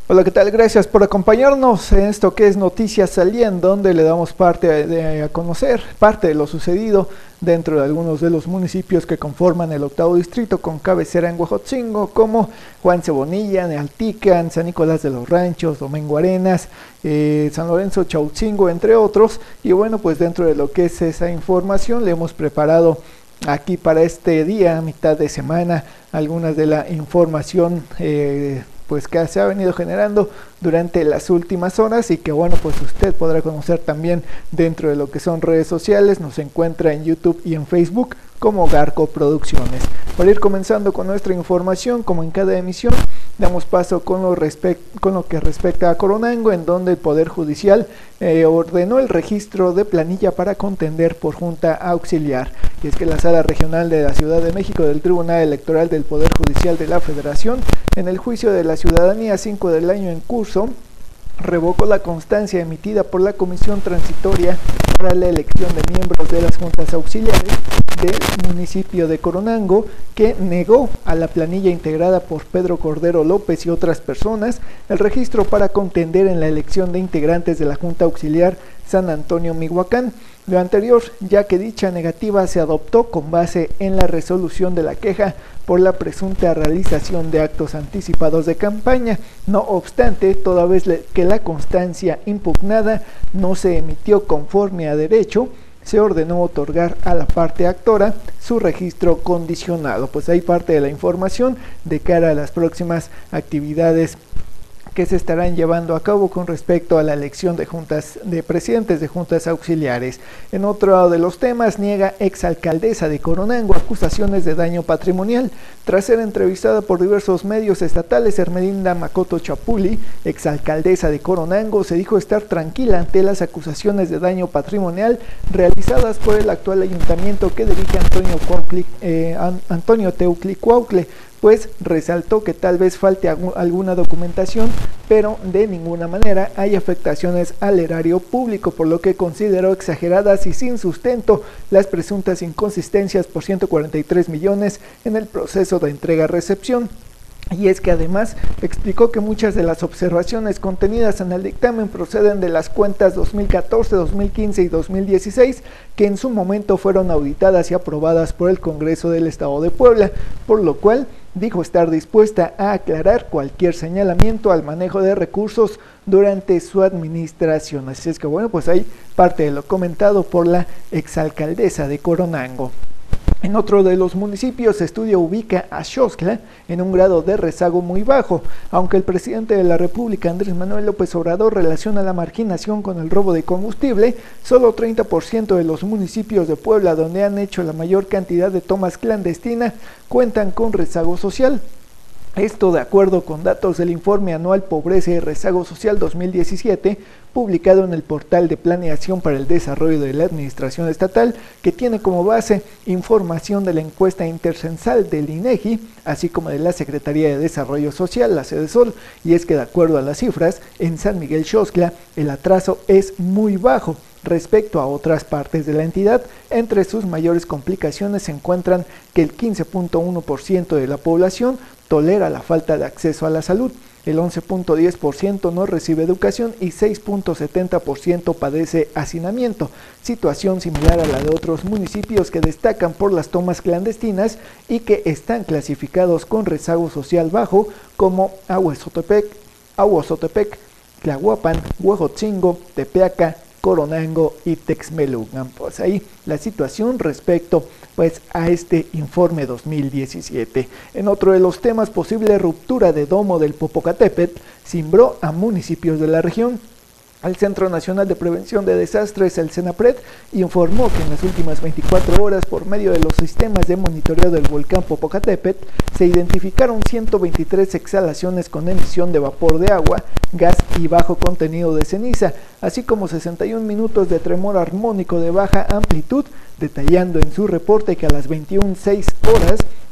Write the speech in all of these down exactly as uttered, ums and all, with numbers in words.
Hola, ¿qué tal? Gracias por acompañarnos en esto que es Noticias al Día, en donde le damos parte de, de, a conocer parte de lo sucedido dentro de algunos de los municipios que conforman el octavo distrito con cabecera en Huejotzingo, como Juan Cebonilla, Nealtican, San Nicolás de los Ranchos, Domingo Arenas, eh, San Lorenzo Chautzingo, entre otros. Y bueno, pues dentro de lo que es esa información le hemos preparado aquí para este día, mitad de semana, algunas de la información eh, pues que se ha venido generando durante las últimas horas y que bueno, pues usted podrá conocer también dentro de lo que son redes sociales. Nos encuentra en YouTube y en Facebook como Garco Producciones. Para ir comenzando con nuestra información, como en cada emisión, damos paso con lo, con lo que respecta a Coronango, en donde el Poder Judicial eh, ordenó el registro de planilla para contender por Junta Auxiliar. Y es que la Sala Regional de la Ciudad de México del Tribunal Electoral del Poder Judicial de la Federación, en el juicio de la ciudadanía cinco del año en curso, revocó la constancia emitida por la Comisión Transitoria para la elección de miembros de las juntas auxiliares del municipio de Coronango, que negó a la planilla integrada por Pedro Cordero López y otras personas el registro para contender en la elección de integrantes de la Junta Auxiliar San Antonio Mihuacán. Lo anterior, ya que dicha negativa se adoptó con base en la resolución de la queja por la presunta realización de actos anticipados de campaña. No obstante, toda vez que la constancia impugnada no se emitió conforme a derecho, se ordenó otorgar a la parte actora su registro condicionado. Pues hay parte de la información de cara a las próximas actividades que se estarán llevando a cabo con respecto a la elección de juntas de presidentes de juntas auxiliares. En otro de los temas, niega exalcaldesa de Coronango acusaciones de daño patrimonial. Tras ser entrevistada por diversos medios estatales, Hermelinda Macoto Chapuli, exalcaldesa de Coronango, se dijo estar tranquila ante las acusaciones de daño patrimonial realizadas por el actual ayuntamiento que dirige Antonio, Cuauhtli, eh, Antonio Teucli Cuautle, pues resaltó que tal vez falte alguna documentación, pero de ninguna manera hay afectaciones al erario público, por lo que consideró exageradas y sin sustento las presuntas inconsistencias por ciento cuarenta y tres millones en el proceso de entrega-recepción. Y es que además explicó que muchas de las observaciones contenidas en el dictamen proceden de las cuentas dos mil catorce, dos mil quince y dos mil dieciséis, que en su momento fueron auditadas y aprobadas por el Congreso del Estado de Puebla, por lo cual dijo estar dispuesta a aclarar cualquier señalamiento al manejo de recursos durante su administración. Así es que bueno, pues hay parte de lo comentado por la exalcaldesa de Coronango. En otro de los municipios, estudio ubica a Xoxtla en un grado de rezago muy bajo. Aunque el presidente de la República, Andrés Manuel López Obrador, relaciona la marginación con el robo de combustible, solo treinta por ciento de los municipios de Puebla, donde han hecho la mayor cantidad de tomas clandestinas, cuentan con rezago social. Esto de acuerdo con datos del informe anual Pobreza y Rezago Social dos mil diecisiete, publicado en el portal de Planeación para el Desarrollo de la Administración Estatal, que tiene como base información de la encuesta intercensal del INEGI, así como de la Secretaría de Desarrollo Social, la Sedesol. Y es que de acuerdo a las cifras, en San Miguel Xoxtla el atraso es muy bajo respecto a otras partes de la entidad. Entre sus mayores complicaciones se encuentran que el quince punto uno por ciento de la población tolera la falta de acceso a la salud, el once punto diez por ciento no recibe educación y seis punto setenta por ciento padece hacinamiento, situación similar a la de otros municipios que destacan por las tomas clandestinas y que están clasificados con rezago social bajo, como Ahuezotepec, Ahuazotepec, Tlahuapan, Huejotzingo, Tepeaca, Coronango y Texmelucan. Pues ahí la situación respecto pues a este informe dos mil diecisiete. En otro de los temas, posible ruptura de domo del Popocatépetl cimbró a municipios de la región. El Centro Nacional de Prevención de Desastres, el CENAPRED, informó que en las últimas veinticuatro horas, por medio de los sistemas de monitoreo del volcán Popocatépetl, se identificaron ciento veintitrés exhalaciones con emisión de vapor de agua, gas y bajo contenido de ceniza, así como sesenta y un minutos de tremor armónico de baja amplitud, detallando en su reporte que a las veintiuna seis horas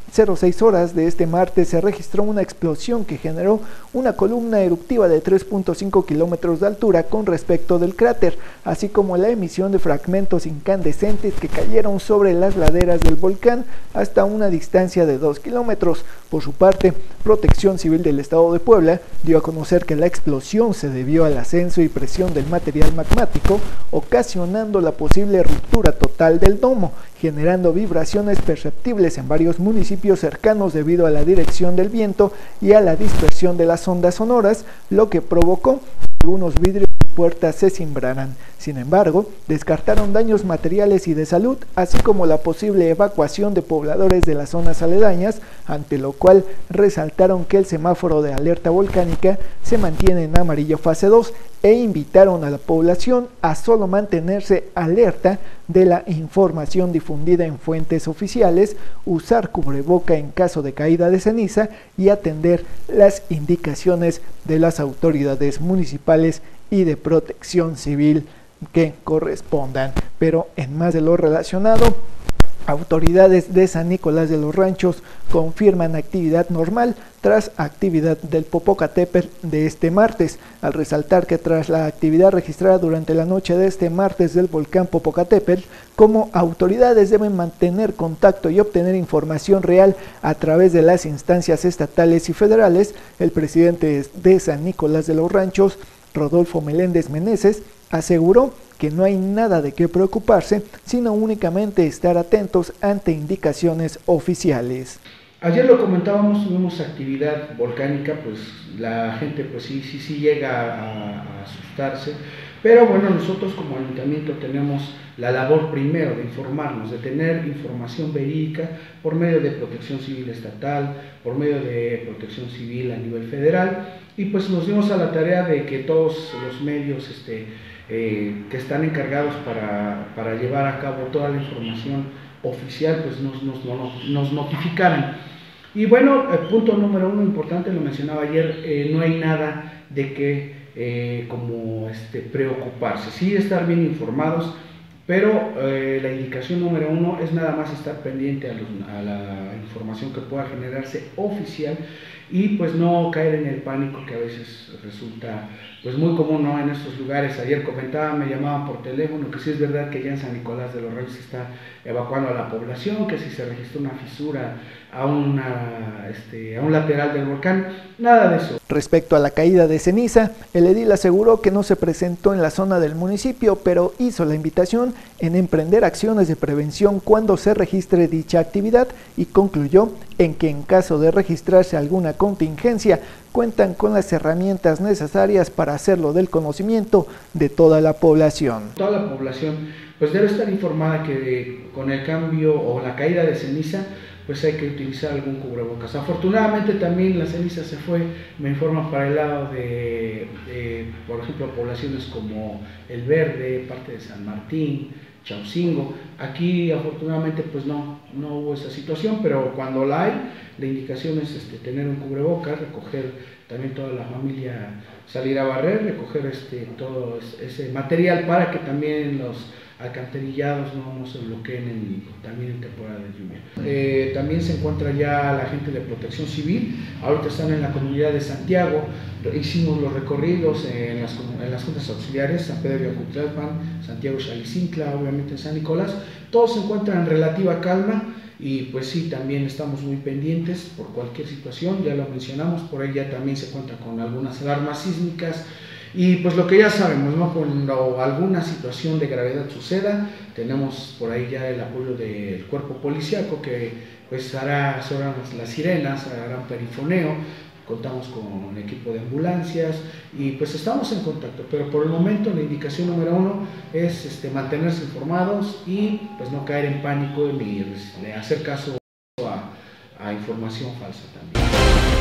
cero seis horas de este martes se registró una explosión que generó una columna eruptiva de tres punto cinco kilómetros de altura con respecto del cráter, así como la emisión de fragmentos incandescentes que cayeron sobre las laderas del volcán hasta una distancia de dos kilómetros. Por su parte, Protección Civil del Estado de Puebla dio a conocer que la explosión se debió al ascenso y presión del material magmático, ocasionando la posible ruptura total del domo, generando vibraciones perceptibles en varios municipios cercanos debido a la dirección del viento y a la dispersión de las ondas sonoras, lo que provocó que algunos vidrios y puertas se cimbraran. Sin embargo, descartaron daños materiales y de salud, así como la posible evacuación de pobladores de las zonas aledañas, ante lo cual resaltaron que el semáforo de alerta volcánica se mantiene en amarillo fase dos e invitaron a la población a solo mantenerse alerta de la información difundida en fuentes oficiales, usar cubreboca en caso de caída de ceniza y atender las indicaciones de las autoridades municipales y de protección civil que correspondan. Pero en más de lo relacionado, autoridades de San Nicolás de los Ranchos confirman actividad normal tras actividad del Popocatépetl de este martes, al resaltar que tras la actividad registrada durante la noche de este martes del volcán Popocatépetl, como autoridades deben mantener contacto y obtener información real a través de las instancias estatales y federales, el presidente de San Nicolás de los Ranchos, Rodolfo Meléndez Meneses, aseguró que no hay nada de qué preocuparse, sino únicamente estar atentos ante indicaciones oficiales. Ayer lo comentábamos, tuvimos actividad volcánica, pues la gente pues sí, sí, sí llega a, a asustarse, pero bueno, nosotros como ayuntamiento tenemos la labor primero de informarnos, de tener información verídica por medio de Protección Civil Estatal, por medio de Protección Civil a nivel federal, y pues nos dimos a la tarea de que todos los medios este, eh, que están encargados para, para llevar a cabo toda la información oficial, pues nos, nos, nos, nos notificaran. Y bueno, el punto número uno importante, lo mencionaba ayer, eh, no hay nada de que eh, como este, preocuparse, sí estar bien informados, pero eh, la indicación número uno es nada más estar pendiente a, los, a la información que pueda generarse oficial y pues no caer en el pánico que a veces resulta pues muy común, ¿no?, en estos lugares. Ayer comentaba, me llamaban por teléfono que sí es verdad que ya en San Nicolás de los Ranchos se está evacuando a la población, que si se registró una fisura a, una, este, a un lateral del volcán, nada de eso. Respecto a la caída de ceniza, el edil aseguró que no se presentó en la zona del municipio, pero hizo la invitación en emprender acciones de prevención cuando se registre dicha actividad y concluyó en que en caso de registrarse alguna contingencia, cuentan con las herramientas necesarias para hacerlo del conocimiento de toda la población. Toda la población pues debe estar informada que de, con el cambio o la caída de ceniza pues hay que utilizar algún cubrebocas. Afortunadamente también la ceniza se fue, me informan, para el lado de, de por ejemplo, poblaciones como El Verde, parte de San Martín, Chaucingo. Aquí afortunadamente pues no, no hubo esa situación, pero cuando la hay, la indicación es este, tener un cubrebocas, recoger también toda la familia, salir a barrer, recoger este, todo ese material para que también los alcantarillados no, no se bloqueen en, también en temporada de lluvia. Eh, también se encuentra ya la gente de Protección Civil, ahorita están en la comunidad de Santiago, hicimos los recorridos en las, en las juntas auxiliares, San Pedro de Acutlpan, Santiago Xalicintla, obviamente en San Nicolás, todos se encuentran en relativa calma y pues sí, también estamos muy pendientes por cualquier situación, ya lo mencionamos, por ahí ya también se cuenta con algunas alarmas sísmicas. Y pues lo que ya sabemos, ¿no?, cuando alguna situación de gravedad suceda, tenemos por ahí ya el apoyo del cuerpo policíaco que pues hará, harán las sirenas, harán perifoneo, contamos con un equipo de ambulancias y pues estamos en contacto, pero por el momento la indicación número uno es este, mantenerse informados y pues no caer en pánico ni pues, hacer caso a, a información falsa también.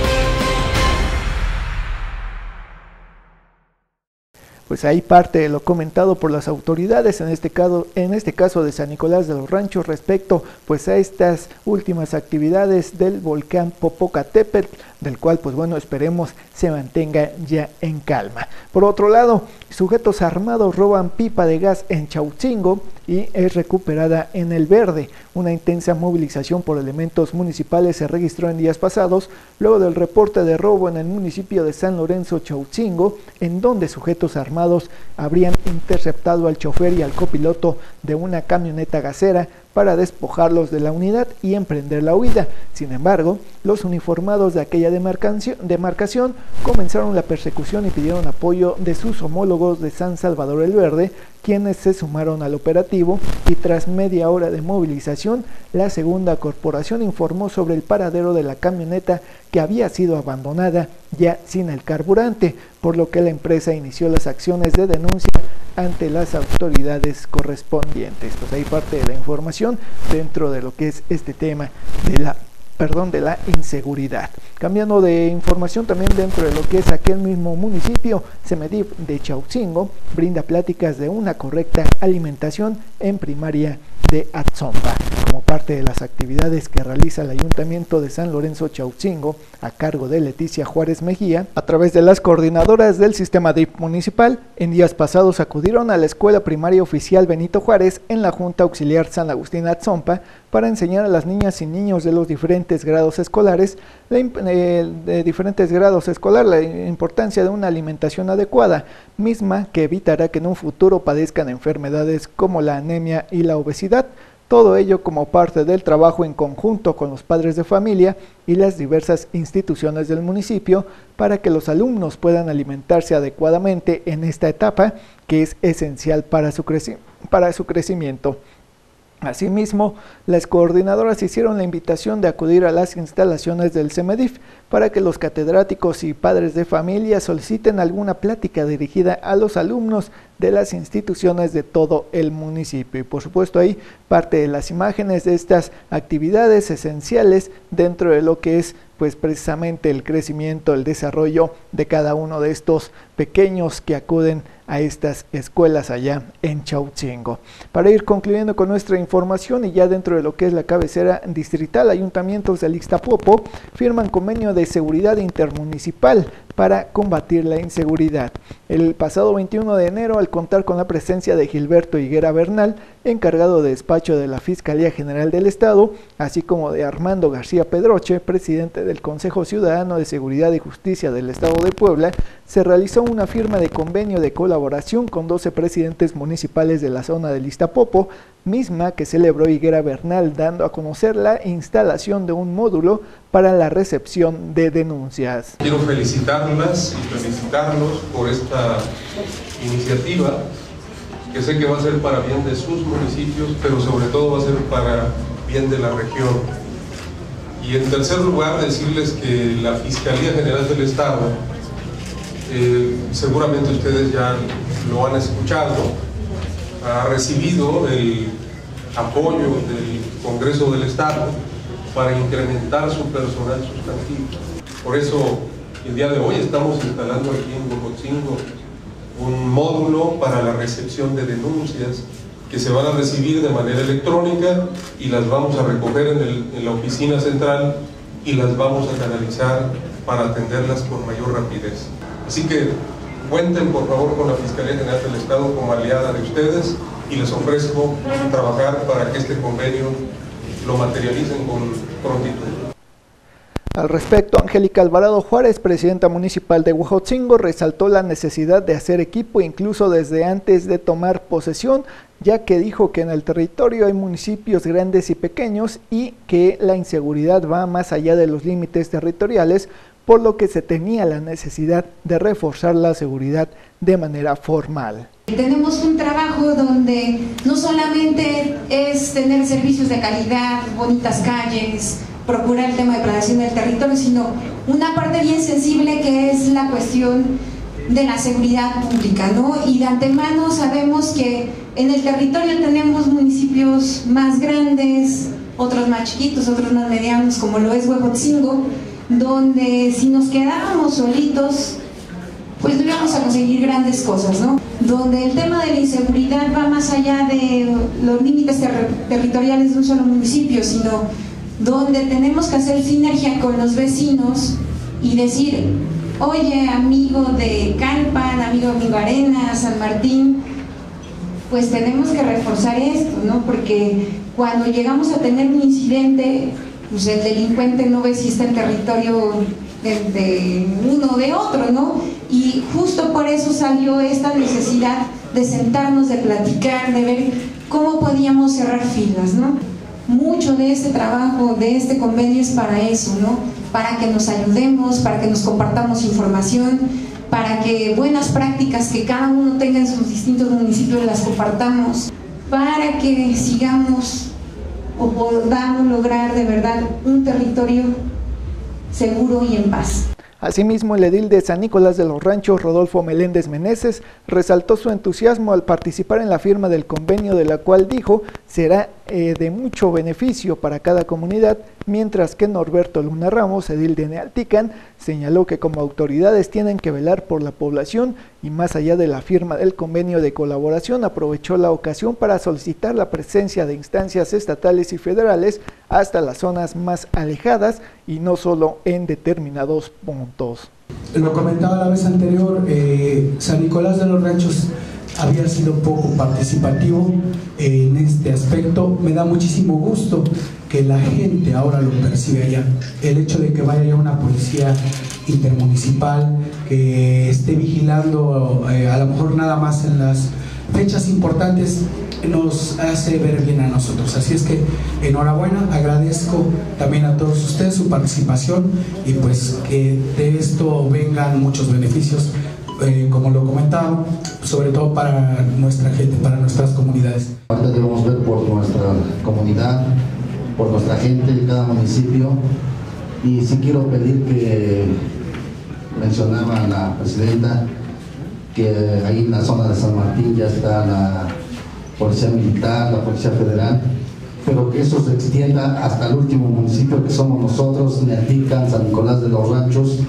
Pues ahí parte de lo comentado por las autoridades, en este caso, en este caso de San Nicolás de los Ranchos, respecto pues a estas últimas actividades del volcán Popocatépetl, del cual pues bueno esperemos se mantenga ya en calma. Por otro lado, sujetos armados roban pipa de gas en Chautzingo y es recuperada en El Verde. Una intensa movilización por elementos municipales se registró en días pasados luego del reporte de robo en el municipio de San Lorenzo Chautzingo, en donde sujetos armados habrían interceptado al chofer y al copiloto de una camioneta gasera para despojarlos de la unidad y emprender la huida. Sin embargo, los uniformados de aquella demarcación comenzaron la persecución y pidieron apoyo de sus homólogos de San Salvador El Verde, quienes se sumaron al operativo, y tras media hora de movilización, la segunda corporación informó sobre el paradero de la camioneta que había sido abandonada ya sin el carburante, por lo que la empresa inició las acciones de denuncia ante las autoridades correspondientes. Pues ahí parte de la información dentro de lo que es este tema de la perdón, de la inseguridad. Cambiando de información también dentro de lo que es aquel mismo municipio, CEMEDIF de Chautzingo brinda pláticas de una correcta alimentación en primaria de Atzompa. Como parte de las actividades que realiza el Ayuntamiento de San Lorenzo Chautzingo, a cargo de Leticia Juárez Mejía, a través de las coordinadoras del sistema D I P municipal, en días pasados acudieron a la Escuela Primaria Oficial Benito Juárez en la Junta Auxiliar San Agustín Atzompa para enseñar a las niñas y niños de los diferentes grados escolares, la, eh, de diferentes grados escolar, la importancia de una alimentación adecuada, misma que evitará que en un futuro padezcan enfermedades como la anemia y la obesidad. Todo ello como parte del trabajo en conjunto con los padres de familia y las diversas instituciones del municipio para que los alumnos puedan alimentarse adecuadamente en esta etapa que es esencial para su, creci- para su crecimiento. Asimismo, las coordinadoras hicieron la invitación de acudir a las instalaciones del CEMEDIF para que los catedráticos y padres de familia soliciten alguna plática dirigida a los alumnos de las instituciones de todo el municipio. Y por supuesto ahí parte de las imágenes de estas actividades esenciales dentro de lo que es pues precisamente el crecimiento, el desarrollo de cada uno de estos pequeños que acuden a estas escuelas allá en Chautzingo. Para ir concluyendo con nuestra información y ya dentro de lo que es la cabecera distrital, ayuntamientos de Ixtapopo firman convenio de seguridad intermunicipal para combatir la inseguridad. El pasado veintiuno de enero, al contar con la presencia de Gilberto Higuera Bernal, encargado de despacho de la Fiscalía General del Estado, así como de Armando García Pedroche, presidente del Consejo Ciudadano de Seguridad y Justicia del Estado de Puebla, se realizó una firma de convenio de colaboración con doce presidentes municipales de la zona del Ixtapopo, misma que celebró Higuera Bernal, dando a conocer la instalación de un módulo para la recepción de denuncias. Quiero felicitarlas y felicitarlos por esta iniciativa, que sé que va a ser para bien de sus municipios, pero sobre todo va a ser para bien de la región. Y en tercer lugar, decirles que la Fiscalía General del Estado, eh, seguramente ustedes ya lo han escuchado, ha recibido el apoyo del Congreso del Estado para incrementar su personal sustantivo. Por eso, el día de hoy estamos instalando aquí en Huejotzingo un módulo para la recepción de denuncias que se van a recibir de manera electrónica y las vamos a recoger en, el, en la oficina central y las vamos a canalizar para atenderlas con mayor rapidez. Así que cuenten por favor con la Fiscalía General del Estado como aliada de ustedes y les ofrezco trabajar para que este convenio lo materialicen con prontitud. Al respecto, Angélica Alvarado Juárez, presidenta municipal de Huejotzingo, resaltó la necesidad de hacer equipo incluso desde antes de tomar posesión, ya que dijo que en el territorio hay municipios grandes y pequeños y que la inseguridad va más allá de los límites territoriales, por lo que se tenía la necesidad de reforzar la seguridad de manera formal. Tenemos un trabajo donde no solamente es tener servicios de calidad, bonitas calles, procurar el tema de planeación del territorio, sino una parte bien sensible que es la cuestión de la seguridad pública, ¿no? Y de antemano sabemos que en el territorio tenemos municipios más grandes, otros más chiquitos, otros más medianos, como lo es Huejotzingo, donde si nos quedábamos solitos, pues no íbamos a conseguir grandes cosas, ¿no? Donde el tema de la inseguridad va más allá de los límites ter territoriales de un solo municipio, sino donde tenemos que hacer sinergia con los vecinos y decir, oye, amigo de Calpan, amigo de Domingo Arenas, San Martín, pues tenemos que reforzar esto, ¿no? Porque cuando llegamos a tener un incidente, pues el delincuente no ve si está en territorio de, de uno o de otro, ¿no? Y justo por eso salió esta necesidad de sentarnos, de platicar, de ver cómo podíamos cerrar filas, ¿no? Mucho de este trabajo, de este convenio es para eso, ¿no? Para que nos ayudemos, para que nos compartamos información, para que buenas prácticas que cada uno tenga en sus distintos municipios las compartamos, para que sigamos o podamos lograr de verdad un territorio seguro y en paz. Asimismo, el edil de San Nicolás de los Ranchos, Rodolfo Meléndez Meneses, resaltó su entusiasmo al participar en la firma del convenio, de la cual dijo será eh, de mucho beneficio para cada comunidad, mientras que Norberto Luna Ramos, edil de Nealtican, señaló que como autoridades tienen que velar por la población y más allá de la firma del convenio de colaboración, aprovechó la ocasión para solicitar la presencia de instancias estatales y federales hasta las zonas más alejadas y no solo en determinados puntos. Lo comentaba la vez anterior, eh, San Nicolás de los Ranchos había sido poco participativo en este aspecto. Me da muchísimo gusto que la gente ahora lo perciba ya. El hecho de que vaya ya una policía intermunicipal que esté vigilando eh, a lo mejor nada más en las fechas importantes nos hace ver bien a nosotros. Así es que enhorabuena, agradezco también a todos ustedes su participación y pues que de esto vengan muchos beneficios, eh, como lo comentaba, sobre todo para nuestra gente, para nuestras comunidades. Ahorita debemos ver por nuestra comunidad, por nuestra gente de cada municipio, y sí quiero pedir que mencionaba la presidenta que ahí en la zona de San Martín ya está la Policía Militar, la Policía Federal, pero que eso se extienda hasta el último municipio que somos nosotros, Nealtican, San Nicolás de los Ranchos,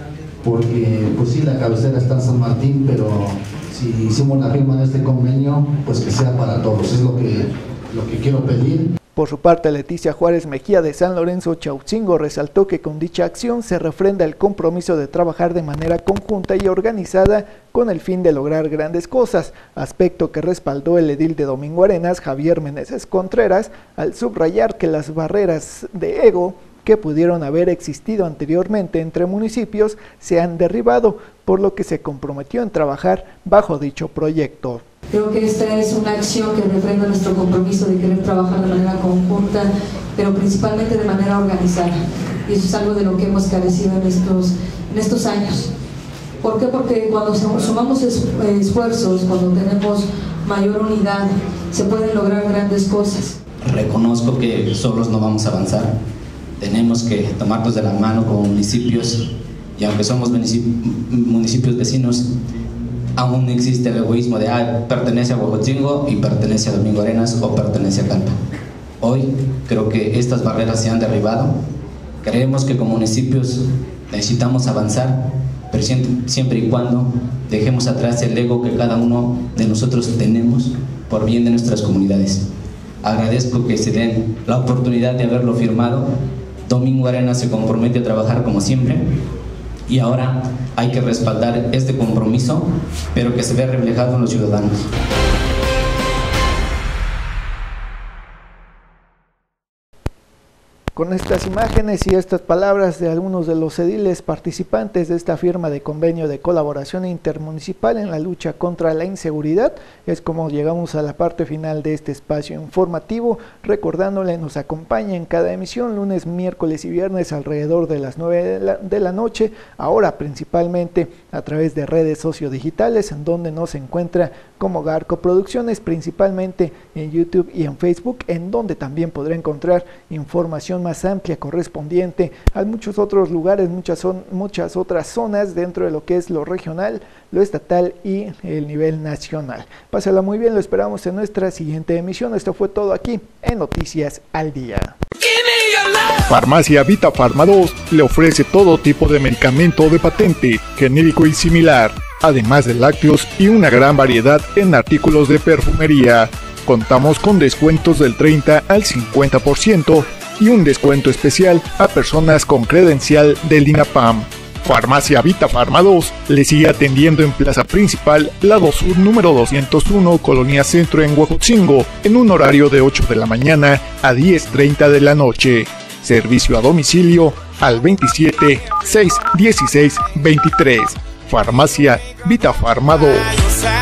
porque pues sí, la cabecera está en San Martín, pero si hicimos la firma de este convenio, pues que sea para todos, es lo que, lo que quiero pedir. Por su parte, Leticia Juárez Mejía de San Lorenzo Chautzingo resaltó que con dicha acción se refrenda el compromiso de trabajar de manera conjunta y organizada con el fin de lograr grandes cosas, aspecto que respaldó el edil de Domingo Arenas, Javier Meneses Contreras, al subrayar que las barreras de ego que pudieron haber existido anteriormente entre municipios se han derribado, por lo que se comprometió en trabajar bajo dicho proyecto. Creo que esta es una acción que refrenda nuestro compromiso de querer trabajar de manera conjunta, pero principalmente de manera organizada. Y eso es algo de lo que hemos carecido en estos, en estos años. ¿Por qué? Porque cuando sumamos esfuerzos, cuando tenemos mayor unidad, se pueden lograr grandes cosas. Reconozco que solos no vamos a avanzar. Tenemos que tomarnos de la mano como municipios, y aunque somos municipios vecinos, aún existe el egoísmo de ah, pertenece a Huejotzingo y pertenece a Domingo Arenas o pertenece a Calpan. Hoy creo que estas barreras se han derribado. Creemos que como municipios necesitamos avanzar, pero siempre y cuando dejemos atrás el ego que cada uno de nosotros tenemos por bien de nuestras comunidades. Agradezco que se den la oportunidad de haberlo firmado. Domingo Arenas se compromete a trabajar como siempre, y ahora hay que respaldar este compromiso, pero que se vea reflejado en los ciudadanos. Con estas imágenes y estas palabras de algunos de los ediles participantes de esta firma de convenio de colaboración intermunicipal en la lucha contra la inseguridad, es como llegamos a la parte final de este espacio informativo, recordándole nos acompaña en cada emisión lunes, miércoles y viernes alrededor de las nueve de la, de la noche, ahora principalmente a través de redes sociodigitales, en donde nos encuentra como Garco Producciones, principalmente en YouTube y en Facebook, en donde también podrá encontrar información más amplia correspondiente a muchos otros lugares, muchas, son, muchas otras zonas dentro de lo que es lo regional, lo estatal y el nivel nacional. Pásala muy bien, lo esperamos en nuestra siguiente emisión. Esto fue todo aquí en Noticias al Día. Farmacia Vita Farma dos le ofrece todo tipo de medicamento de patente, genérico y similar, además de lácteos y una gran variedad en artículos de perfumería. Contamos con descuentos del treinta al cincuenta por ciento y un descuento especial a personas con credencial del INAPAM. Farmacia Vita Farma dos le sigue atendiendo en Plaza Principal, lado sur número doscientos uno, Colonia Centro en Huejotzingo, en un horario de ocho de la mañana a diez treinta de la noche. Servicio a domicilio al veintisiete, seis dieciséis, veintitrés. Farmacia Vita Farma dos.